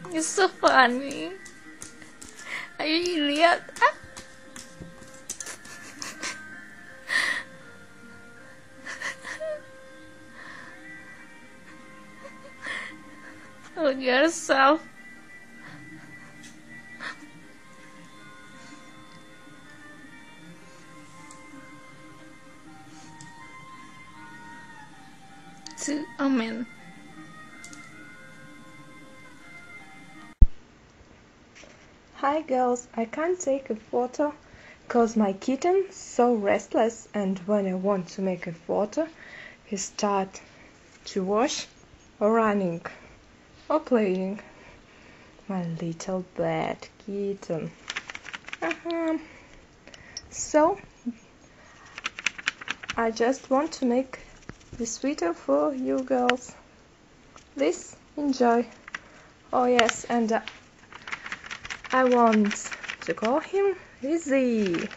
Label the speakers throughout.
Speaker 1: You're so funny. Are you lihat? Ah. Look at yourself. Amen.
Speaker 2: Hi girls, I can't take a photo cause my kitten's so restless, and when I want to make a photo he start to wash or running or playing. My little bad kitten. So I just want to make this video for you girls. Please enjoy. Oh yes, and I want to call him Lizzie.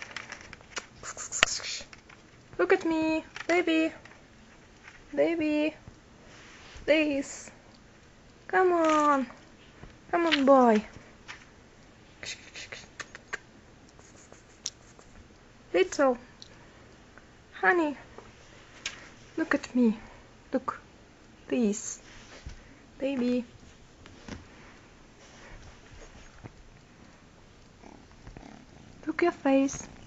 Speaker 2: Look at me, baby. Baby. Please. Come on. Come on, boy. Little. Honey. Look at me. Look. Please. Baby. Look your face.